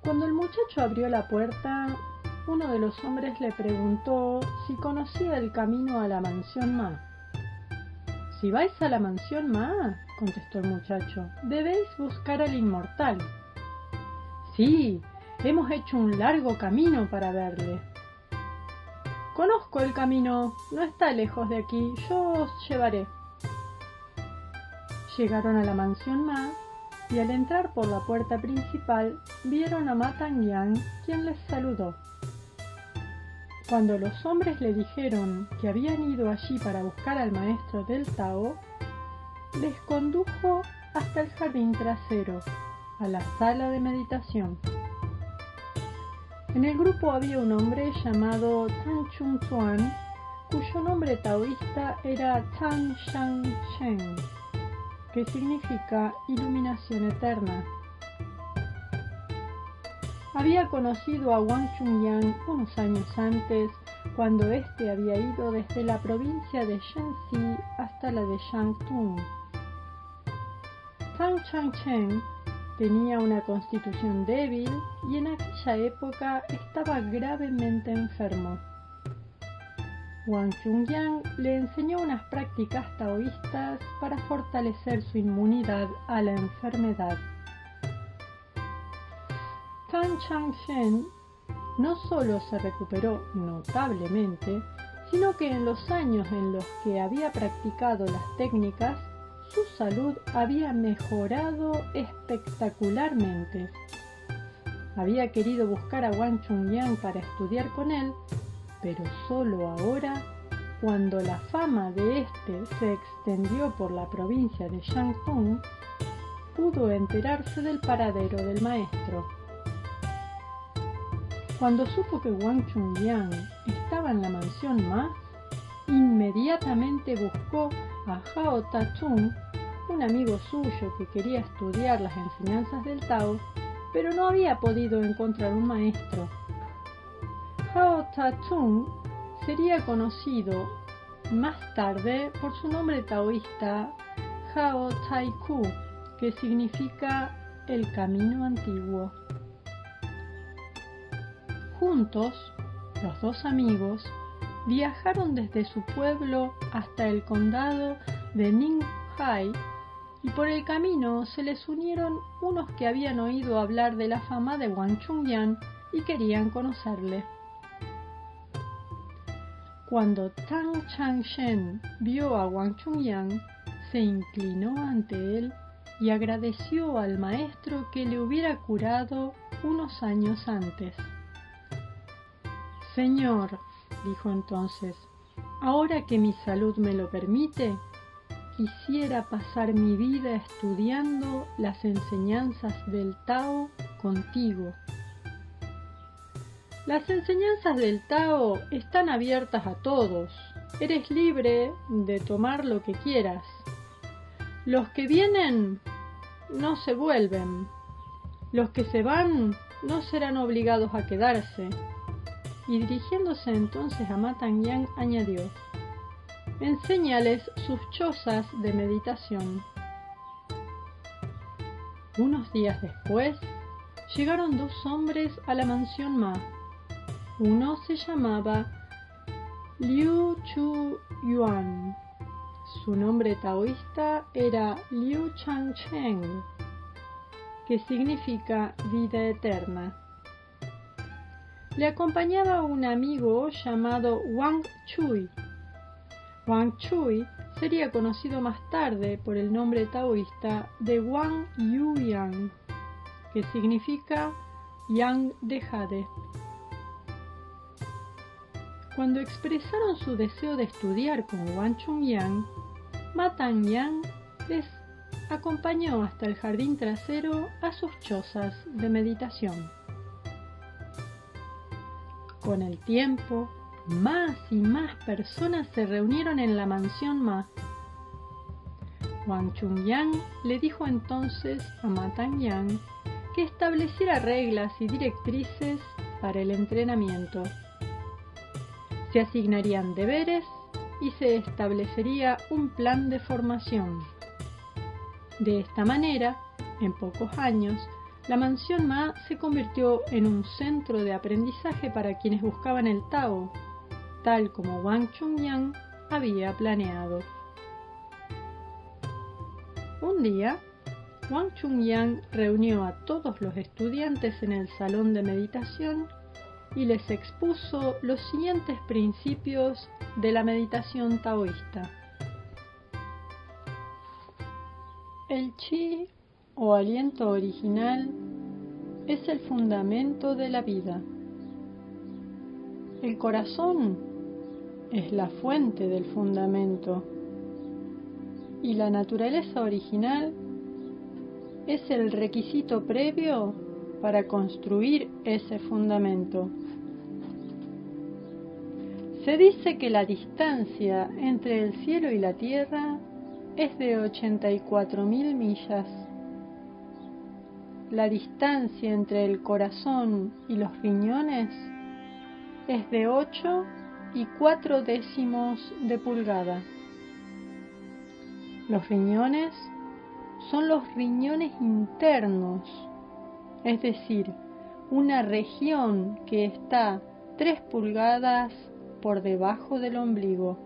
Cuando el muchacho abrió la puerta, uno de los hombres le preguntó si conocía el camino a la mansión Ma. «Si vais a la mansión Ma», contestó el muchacho, «debéis buscar al inmortal». «Sí, hemos hecho un largo camino para verle». «Conozco el camino, no está lejos de aquí, yo os llevaré». Llegaron a la mansión Ma y al entrar por la puerta principal vieron a Ma Tangyan, quien les saludó. Cuando los hombres le dijeron que habían ido allí para buscar al maestro del Tao, les condujo hasta el jardín trasero, a la sala de meditación. En el grupo había un hombre llamado Tan Chung Tuan, cuyo nombre taoísta era Tan Shang Shen, que significa iluminación eterna. Había conocido a Wang Chungyang unos años antes, cuando éste había ido desde la provincia de Shenxi hasta la de Shantung. Tan Changchen tenía una constitución débil y en aquella época estaba gravemente enfermo. Wang Chungyang le enseñó unas prácticas taoístas para fortalecer su inmunidad a la enfermedad. Tan Changchen no solo se recuperó notablemente, sino que en los años en los que había practicado las técnicas, su salud había mejorado espectacularmente. Había querido buscar a Wang Chungyang para estudiar con él, pero solo ahora, cuando la fama de éste se extendió por la provincia de Shantung, pudo enterarse del paradero del maestro. Cuando supo que Wang Chungyang estaba en la mansión Ma, inmediatamente buscó a Hao Tachun, un amigo suyo que quería estudiar las enseñanzas del Tao, pero no había podido encontrar un maestro. Hao Tachun sería conocido más tarde por su nombre taoísta Hao Taiku, que significa el camino antiguo. Juntos, los dos amigos viajaron desde su pueblo hasta el condado de Ninghai y por el camino se les unieron unos que habían oído hablar de la fama de Wang Chungyang y querían conocerle. Cuando Tan Changchen vio a Wang Chungyang, se inclinó ante él y agradeció al maestro que le hubiera curado unos años antes. «Señor», dijo entonces, «ahora que mi salud me lo permite, quisiera pasar mi vida estudiando las enseñanzas del Tao contigo». «Las enseñanzas del Tao están abiertas a todos. Eres libre de tomar lo que quieras. Los que vienen no se vuelven. Los que se van no serán obligados a quedarse». Y dirigiéndose entonces a Ma Tangyan añadió: «Enséñales sus chozas de meditación». Unos días después, llegaron dos hombres a la mansión Ma. Uno se llamaba Liu Chu Yuan. Su nombre taoísta era Liu Changchen, que significa vida eterna. Le acompañaba un amigo llamado Wang Chui. Wang Chui sería conocido más tarde por el nombre taoísta de Wang Yuyan, que significa Yang de Jade. Cuando expresaron su deseo de estudiar con Wang Chungyang, Ma Tangyan les acompañó hasta el jardín trasero a sus chozas de meditación. Con el tiempo, más y más personas se reunieron en la mansión Ma. Wang Chungyang le dijo entonces a Ma Tangyan que estableciera reglas y directrices para el entrenamiento. Se asignarían deberes y se establecería un plan de formación. De esta manera, en pocos años, la mansión Ma se convirtió en un centro de aprendizaje para quienes buscaban el Tao, tal como Wang Chungyang había planeado. Un día, Wang Chungyang reunió a todos los estudiantes en el salón de meditación y les expuso los siguientes principios de la meditación taoísta. El chi, o aliento original, es el fundamento de la vida. El corazón es la fuente del fundamento y la naturaleza original es el requisito previo para construir ese fundamento. Se dice que la distancia entre el cielo y la tierra es de 84.000 millas. La distancia entre el corazón y los riñones es de 8 y 4/10 de pulgada. Los riñones son los riñones internos, es decir, una región que está 3 pulgadas por debajo del ombligo.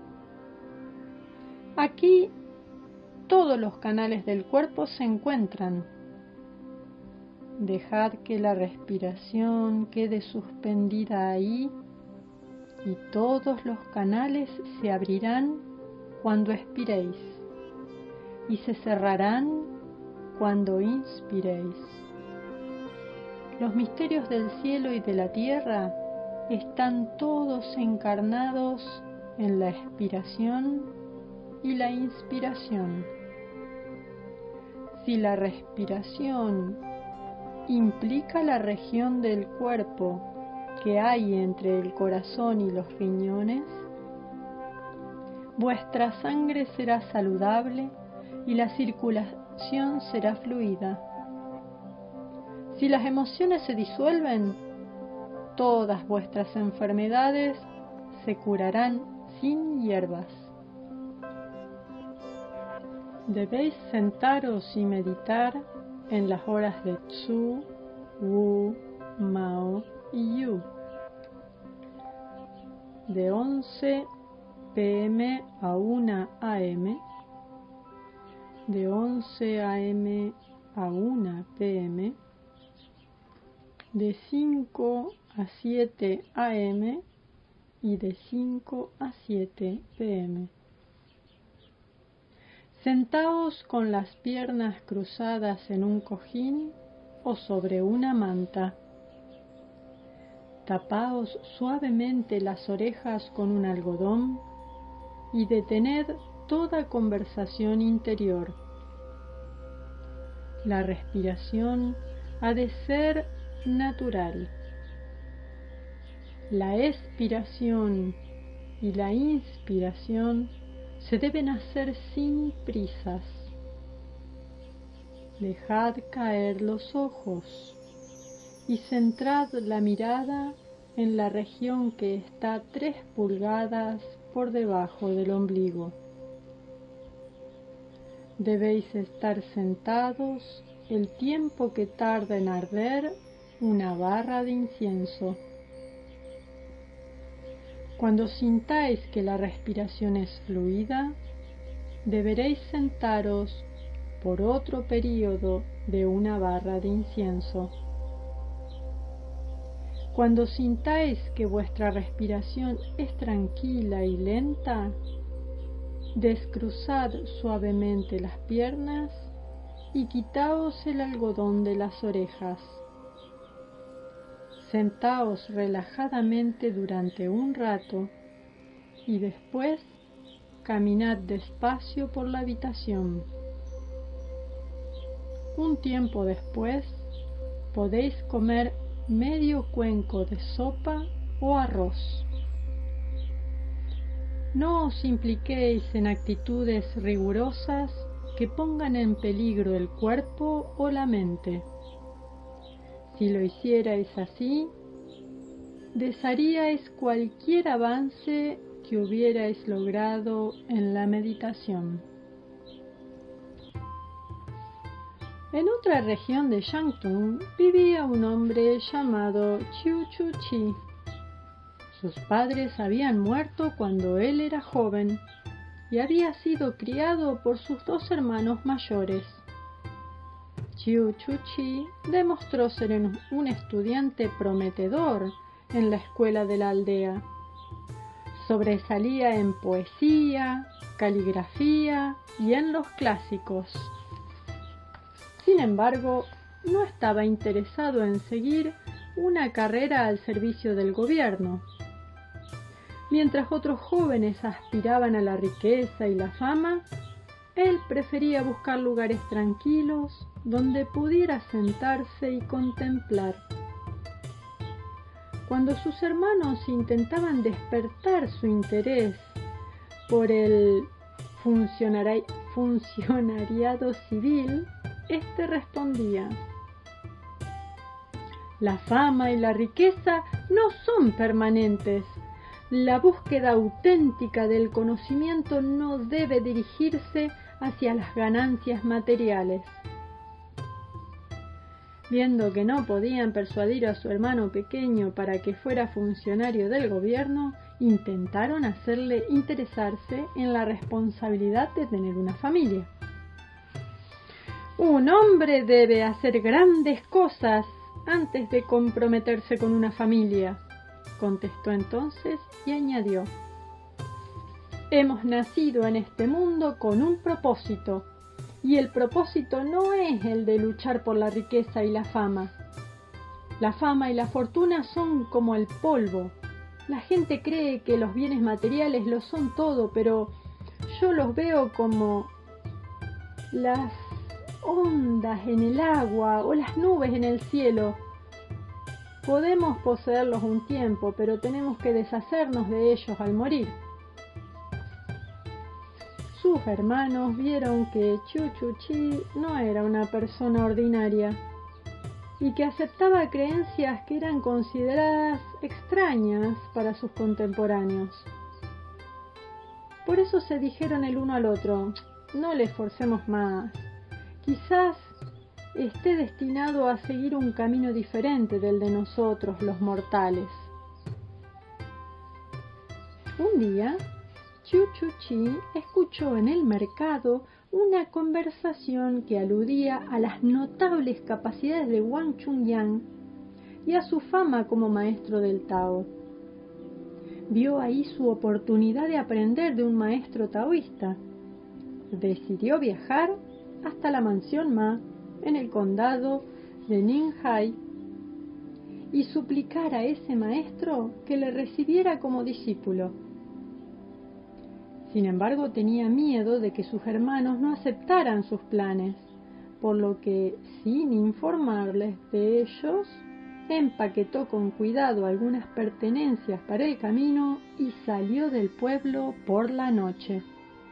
Aquí todos los canales del cuerpo se encuentran. Dejad que la respiración quede suspendida ahí y todos los canales se abrirán cuando expiréis y se cerrarán cuando inspiréis. Los misterios del cielo y de la tierra están todos encarnados en la expiración y la inspiración. Si la respiración implica la región del cuerpo que hay entre el corazón y los riñones, vuestra sangre será saludable y la circulación será fluida. Si las emociones se disuelven, todas vuestras enfermedades se curarán sin hierbas. Debéis sentaros y meditar en las horas de Tzu, Wu, Mao y Yu, de 11 p.m. a 1 a.m., de 11 a.m. a 1 p.m., de 5 a 7 a.m. y de 5 a 7 p.m. Sentaos con las piernas cruzadas en un cojín o sobre una manta. Tapaos suavemente las orejas con un algodón y detened toda conversación interior. La respiración ha de ser natural. La expiración y la inspiración se deben hacer sin prisas. Dejad caer los ojos y centrad la mirada en la región que está 3 pulgadas por debajo del ombligo. Debéis estar sentados el tiempo que tarda en arder una barra de incienso. Cuando sintáis que la respiración es fluida, deberéis sentaros por otro período de una barra de incienso. Cuando sintáis que vuestra respiración es tranquila y lenta, descruzad suavemente las piernas y quitaos el algodón de las orejas. Sentaos relajadamente durante un rato y después caminad despacio por la habitación. Un tiempo después podéis comer medio cuenco de sopa o arroz. No os impliquéis en actitudes rigurosas que pongan en peligro el cuerpo o la mente. Si lo hicierais así, desharíais cualquier avance que hubierais logrado en la meditación. En otra región de Shantung vivía un hombre llamado Qiu Chuqi. Sus padres habían muerto cuando él era joven y había sido criado por sus dos hermanos mayores. Qiu Chuqi demostró ser un estudiante prometedor en la escuela de la aldea. Sobresalía en poesía, caligrafía y en los clásicos. Sin embargo, no estaba interesado en seguir una carrera al servicio del gobierno. Mientras otros jóvenes aspiraban a la riqueza y la fama, él prefería buscar lugares tranquilos donde pudiera sentarse y contemplar. Cuando sus hermanos intentaban despertar su interés por el funcionariado civil, éste respondía: la fama y la riqueza no son permanentes. La búsqueda auténtica del conocimiento no debe dirigirse hacia las ganancias materiales. Viendo que no podían persuadir a su hermano pequeño para que fuera funcionario del gobierno, intentaron hacerle interesarse en la responsabilidad de tener una familia. Un hombre debe hacer grandes cosas antes de comprometerse con una familia, contestó entonces y añadió: hemos nacido en este mundo con un propósito, y el propósito no es el de luchar por la riqueza y la fama. La fama y la fortuna son como el polvo. La gente cree que los bienes materiales lo son todo, pero yo los veo como las ondas en el agua o las nubes en el cielo. Podemos poseerlos un tiempo, pero tenemos que deshacernos de ellos al morir. Sus hermanos vieron que Qiu Chuqi no era una persona ordinaria y que aceptaba creencias que eran consideradas extrañas para sus contemporáneos. Por eso se dijeron el uno al otro: no le esforcemos más. Quizás esté destinado a seguir un camino diferente del de nosotros, los mortales. Un día, Qiu Chuqi escuchó en el mercado una conversación que aludía a las notables capacidades de Wang Chungyang y a su fama como maestro del Tao. Vio ahí su oportunidad de aprender de un maestro taoísta. Decidió viajar hasta la mansión Ma en el condado de Ninhai y suplicar a ese maestro que le recibiera como discípulo. Sin embargo, tenía miedo de que sus hermanos no aceptaran sus planes, por lo que, sin informarles de ellos, empaquetó con cuidado algunas pertenencias para el camino y salió del pueblo por la noche.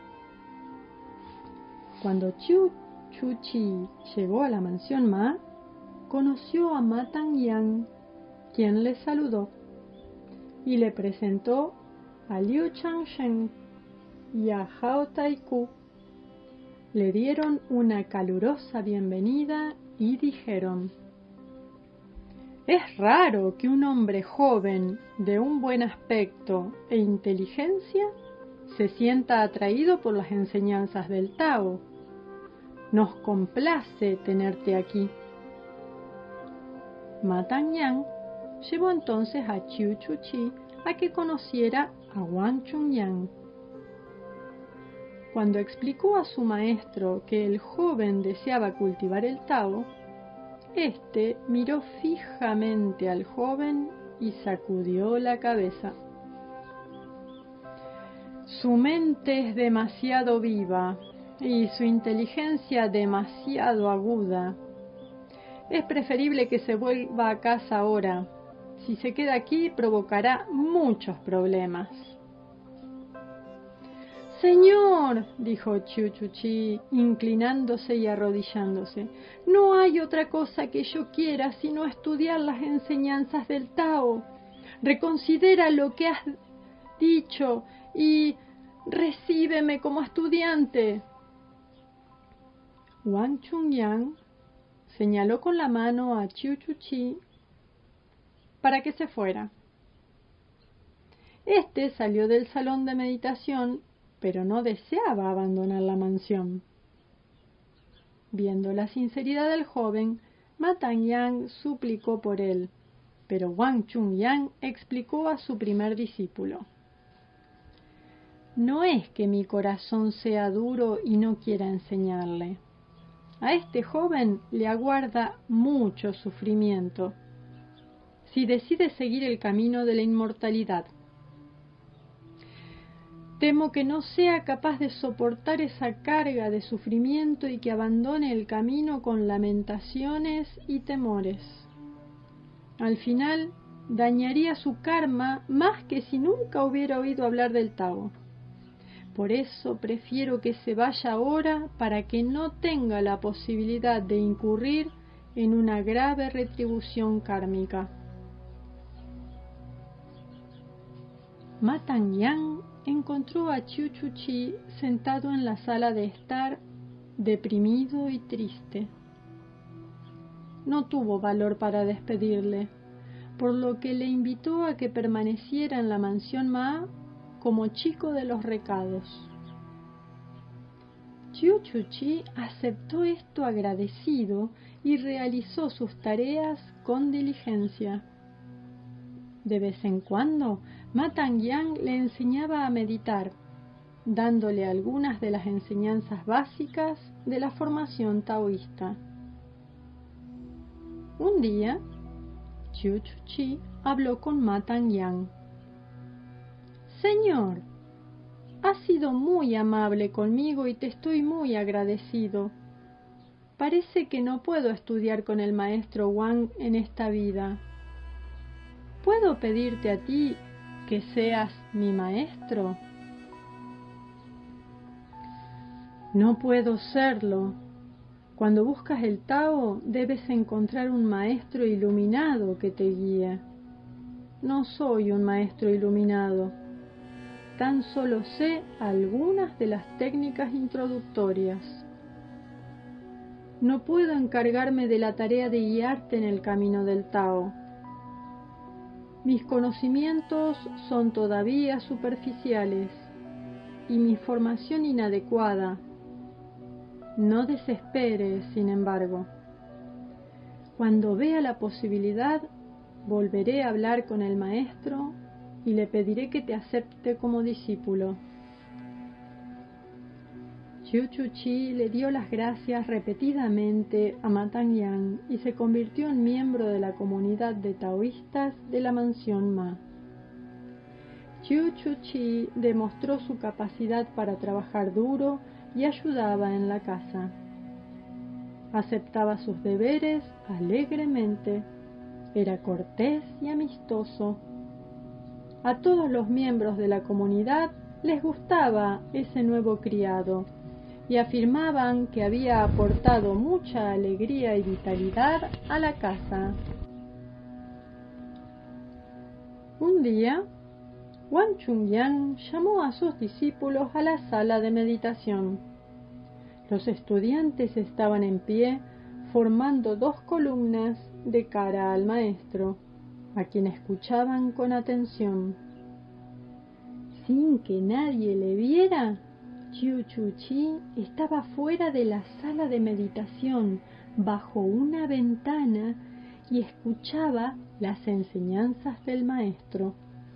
Cuando Qiu Chuqi llegó a la mansión Ma, conoció a Ma Tangyang, quien le saludó y le presentó a Liu Changsheng y a Hao Taiku. Le dieron una calurosa bienvenida y dijeron: es raro que un hombre joven de un buen aspecto e inteligencia se sienta atraído por las enseñanzas del Tao. Nos complace tenerte aquí. Ma Tangyang llevó entonces a Qiu Chuqi a que conociera a Wang Chungyang. Cuando explicó a su maestro que el joven deseaba cultivar el Tao, éste miró fijamente al joven y sacudió la cabeza. Su mente es demasiado viva y su inteligencia demasiado aguda. Es preferible que se vuelva a casa ahora. Si se queda aquí, provocará muchos problemas. Señor, dijo Qiu Chuqi, inclinándose y arrodillándose, no hay otra cosa que yo quiera sino estudiar las enseñanzas del Tao. Reconsidera lo que has dicho y recíbeme como estudiante. Wang Chungyang señaló con la mano a Chiu Chu Chi para que se fuera. Este salió del salón de meditación, pero no deseaba abandonar la mansión. Viendo la sinceridad del joven, Ma Tanyang suplicó por él, pero Wang Chungyang explicó a su primer discípulo: no es que mi corazón sea duro y no quiera enseñarle. A este joven le aguarda mucho sufrimiento si decide seguir el camino de la inmortalidad. Temo que no sea capaz de soportar esa carga de sufrimiento y que abandone el camino con lamentaciones y temores. Al final, dañaría su karma más que si nunca hubiera oído hablar del Tao. Por eso prefiero que se vaya ahora para que no tenga la posibilidad de incurrir en una grave retribución kármica. Ma Tanyang encontró a Chiu Chu Chi sentado en la sala de estar, deprimido y triste. No tuvo valor para despedirle, por lo que le invitó a que permaneciera en la mansión Ma como chico de los recados. Chiu Chu Chi aceptó esto agradecido y realizó sus tareas con diligencia. De vez en cuando, Ma Tanyang le enseñaba a meditar, dándole algunas de las enseñanzas básicas de la formación taoísta. Un día, Chiu Chu Chi habló con Ma Tanyang. Señor, has sido muy amable conmigo y te estoy muy agradecido. Parece que no puedo estudiar con el maestro Wang en esta vida. ¿Puedo pedirte a ti que seas mi maestro? No puedo serlo. Cuando buscas el Tao, debes encontrar un maestro iluminado que te guíe. No soy un maestro iluminado. Tan solo sé algunas de las técnicas introductorias. No puedo encargarme de la tarea de guiarte en el camino del Tao. Mis conocimientos son todavía superficiales y mi formación inadecuada. No desesperes, sin embargo. Cuando vea la posibilidad, volveré a hablar con el maestro y le pediré que te acepte como discípulo. Chiu Chu Chi le dio las gracias repetidamente a Ma Tanyang y se convirtió en miembro de la comunidad de taoístas de la mansión Ma. Chiu Chu Chi demostró su capacidad para trabajar duro y ayudaba en la casa. Aceptaba sus deberes alegremente, era cortés y amistoso. A todos los miembros de la comunidad les gustaba ese nuevo criado y afirmaban que había aportado mucha alegría y vitalidad a la casa. Un día, Wang Chungyang llamó a sus discípulos a la sala de meditación. Los estudiantes estaban en pie, formando 2 columnas de cara al maestro, a quien escuchaban con atención. Sin que nadie le viera, Chiu Chu Chi estaba fuera de la sala de meditación, bajo una ventana, y escuchaba las enseñanzas del maestro.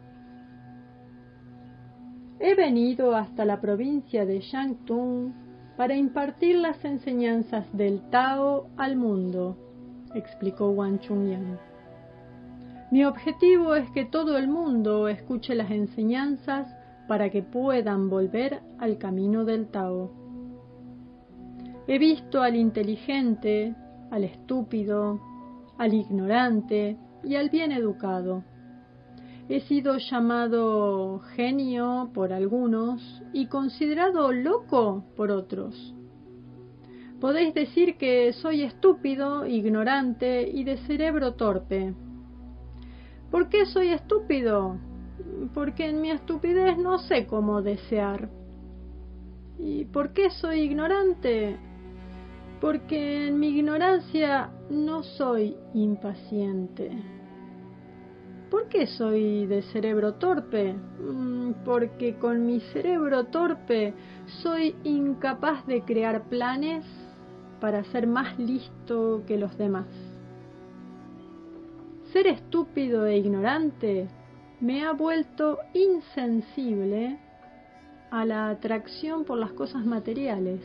He venido hasta la provincia de Shantung para impartir las enseñanzas del Tao al mundo, explicó Wang Chungyang. Mi objetivo es que todo el mundo escuche las enseñanzas para que puedan volver al camino del Tao. He visto al inteligente, al estúpido, al ignorante y al bien educado. He sido llamado genio por algunos y considerado loco por otros. Podéis decir que soy estúpido, ignorante y de cerebro torpe. ¿Por qué soy estúpido? Porque en mi estupidez no sé cómo desear. ¿Y por qué soy ignorante? porque en mi ignorancia no soy impaciente. ¿Por qué soy de cerebro torpe? Porque con mi cerebro torpe soy incapaz de crear planes para ser más listo que los demás. Ser estúpido e ignorante me ha vuelto insensible a la atracción por las cosas materiales.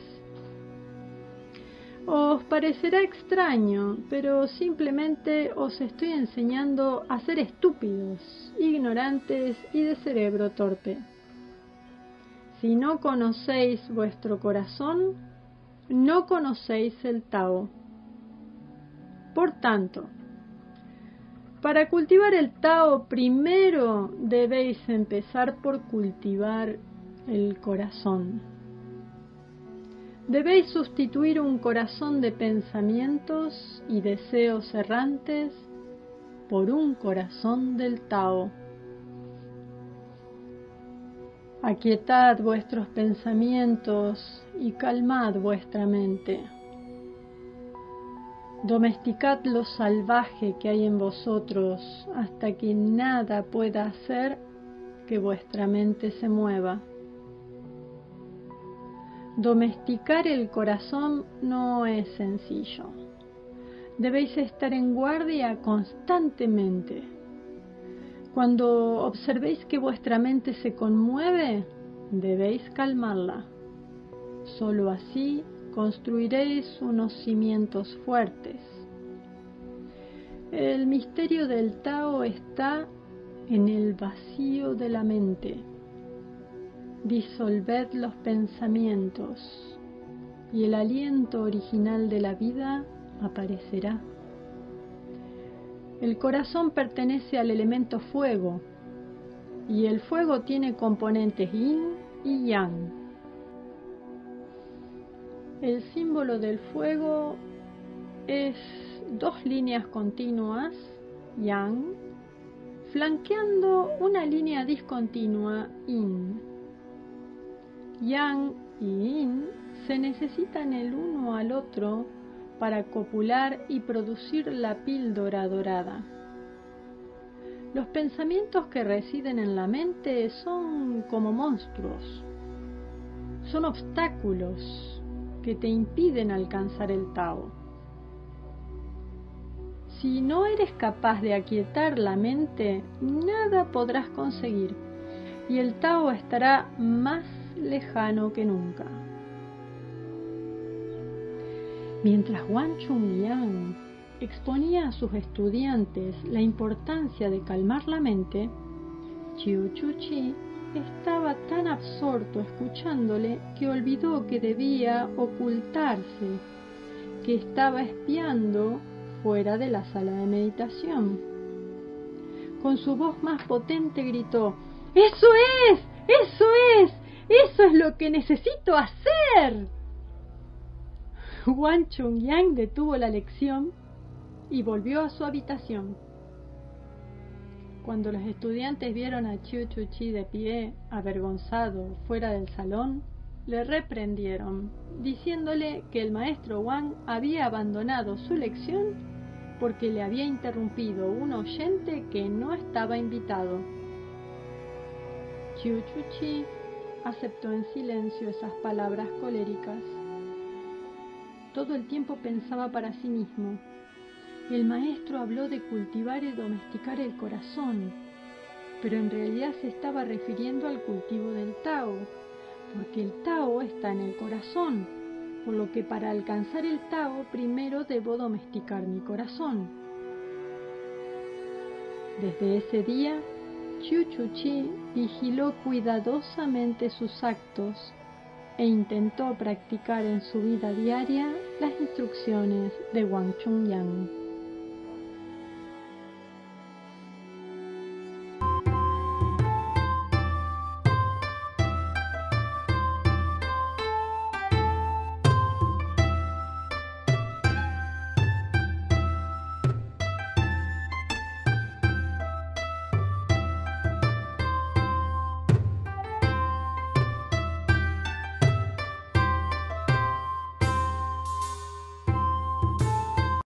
Os parecerá extraño, pero simplemente os estoy enseñando a ser estúpidos, ignorantes y de cerebro torpe. Si no conocéis vuestro corazón, no conocéis el Tao. Por tanto, para cultivar el Tao, primero debéis empezar por cultivar el corazón. Debéis sustituir un corazón de pensamientos y deseos errantes por un corazón del Tao. Aquietad vuestros pensamientos y calmad vuestra mente. Domesticad lo salvaje que hay en vosotros hasta que nada pueda hacer que vuestra mente se mueva. Domesticar el corazón no es sencillo. Debéis estar en guardia constantemente. Cuando observéis que vuestra mente se conmueve, debéis calmarla. Solo así construiréis unos cimientos fuertes. El misterio del Tao está en el vacío de la mente. Disolved los pensamientos y el aliento original de la vida aparecerá. El corazón pertenece al elemento fuego y el fuego tiene componentes yin y yang. El símbolo del fuego es dos líneas continuas, yang, flanqueando una línea discontinua, yin. Yang y yin se necesitan el uno al otro para copular y producir la píldora dorada. Los pensamientos que residen en la mente son como monstruos, son obstáculos que te impiden alcanzar el Tao. Si no eres capaz de aquietar la mente, nada podrás conseguir y el Tao estará más lejano que nunca. Mientras Wang Chungyang exponía a sus estudiantes la importancia de calmar la mente, Chiu Chu-chi estaba tan absorto escuchándole que olvidó que debía ocultarse, que estaba espiando fuera de la sala de meditación. Con su voz más potente gritó: ¡Eso es! ¡Eso es! ¡Eso es lo que necesito hacer! Wang Chungyang detuvo la lección y volvió a su habitación. Cuando los estudiantes vieron a Chiu Chu-chi de pie, avergonzado, fuera del salón, le reprendieron, diciéndole que el maestro Wang había abandonado su lección porque le había interrumpido un oyente que no estaba invitado. Chiu Chu-chi aceptó en silencio esas palabras coléricas. Todo el tiempo pensaba para sí mismo: el maestro habló de cultivar y domesticar el corazón, pero en realidad se estaba refiriendo al cultivo del Tao, porque el Tao está en el corazón, por lo que para alcanzar el Tao primero debo domesticar mi corazón. Desde ese día, Chiu Chu-chi vigiló cuidadosamente sus actos e intentó practicar en su vida diaria las instrucciones de Wang Chungyang.